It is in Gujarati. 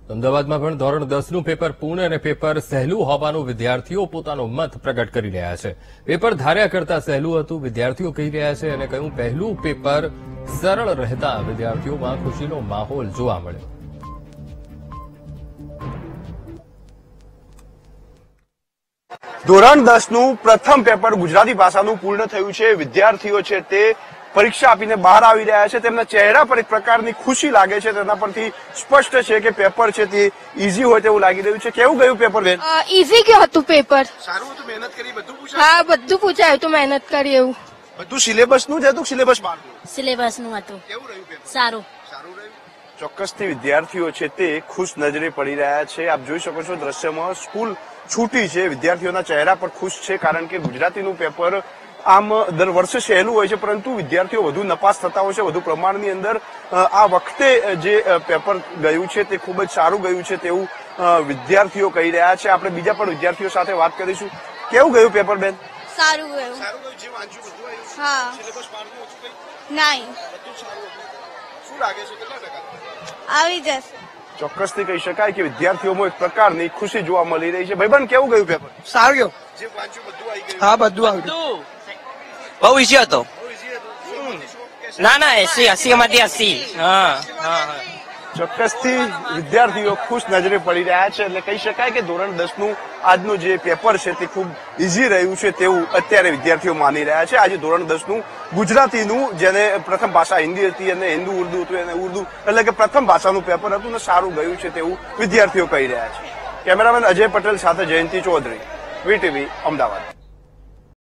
અમદાવાદમાં પણ ધોરણ 10નું પેપર પૂર્ણ અને પેપર સહેલું હોવાનું વિદ્યાર્થીઓ પોતાનો મત પ્રગટ કરી રહ્યા છે. પેપર ધાર્યા કરતા સહેલું હતું વિદ્યાર્થીઓ કહી રહ્યા છે અને કહ્યું પહેલું પેપર સરળ રહેતા વિદ્યાર્થીઓમાં ખુશીનો માહોલ જોવા મળ્યો. ધોરણ 10નું પ્રથમ પેપર ગુજરાતી ભાષાનું પૂર્ણ થયું છે. વિદ્યાર્થીઓ છે તે પરીક્ષા આપીને બહાર આવી રહ્યા છે. તેમના ચહેરા પર એક પ્રકારની ખુશી લાગે છે. તેના પરથી સ્પષ્ટ છે કે પેપર છે તે ઈઝી હોય તેવું લાગી રહ્યું છે. કેવું ગયું પેપર બેન? ઈઝી ગયું હતું પેપર. સારું હતું, મહેનત કરી, બધું પૂછાયું? હા, બધું પૂછાયું હતું, મહેનત કરી એવું. બધું સિલેબસનું જ હતું, સિલેબસ બહારનું? સિલેબસનું હતું. કેવું રહ્યું પેપર? સારું. સારું રહ્યું. ચોક્કસથી વિદ્યાર્થીઓ છે તે ખુશ નજરે પડી રહ્યા છે. આપ જોઈ શકો છો દ્રશ્યમાં સ્કૂલ છૂટી છે. વિદ્યાર્થીઓના ચહેરા પર ખુશ છે કારણ કે ગુજરાતીનું પેપર આમ દર વર્ષે સહેલું હોય છે પરંતુ વિદ્યાર્થીઓ વધુ નપાસ થતા હોય છે. વધુ પ્રમાણની અંદર આ વખતે જે પેપર ગયું છે તે ખૂબ જ સારું ગયું છે તેવું વિદ્યાર્થીઓ કહી રહ્યા છે. આપણે બીજા પણ વિદ્યાર્થીઓ સાથે વાત કરીશું. કેવું ગયું પેપર બેન? સારું ગયું. સારું ગયું. જે વાંચ્યું બધું આવ્યું? હા. સિલેબસ બહારનું હતું કંઈ? નહીં. બધું સારું હતું. શું લાગે છે કેટલા ટકા આવી જશે. ચોક્કસથી કહી શકાય કે વિદ્યાર્થીઓમાં એક પ્રકારની ખુશી જોવા મળી રહી છે. ભાઈબંધ કેવું ગયું પેપર? સારું ગયું. જે વાંચ્યું બધું આવી ગયું? હા, બધું આવ્યું. બહુ ઈઝી હતો. બહુ easy હતું. ના 80 માંથી 80. હા. ચોક્કસથી વિદ્યાર્થીઓ ખુશ નજરે પડી રહ્યા છે. એટલે કહી શકાય કે ધોરણ 10નું આજનું જે પેપર છે તે ખૂબ ઈઝી રહ્યું છે તેવું અત્યારે વિદ્યાર્થીઓ માની રહ્યા છે. આજે ધોરણ 10નું ગુજરાતીનું જેને પ્રથમ ભાષા હિન્દી હતી અને હિન્દુ ઉર્દુ હતું એને ઉર્દુ એટલે કે પ્રથમ ભાષાનું પેપર હતું ને સારું ગયું છે તેવું વિદ્યાર્થીઓ કહી રહ્યા છે. કેમેરામેન અજય પટેલ સાથે જયંતિ ચૌધરી, વીટીવી અમદાવાદ.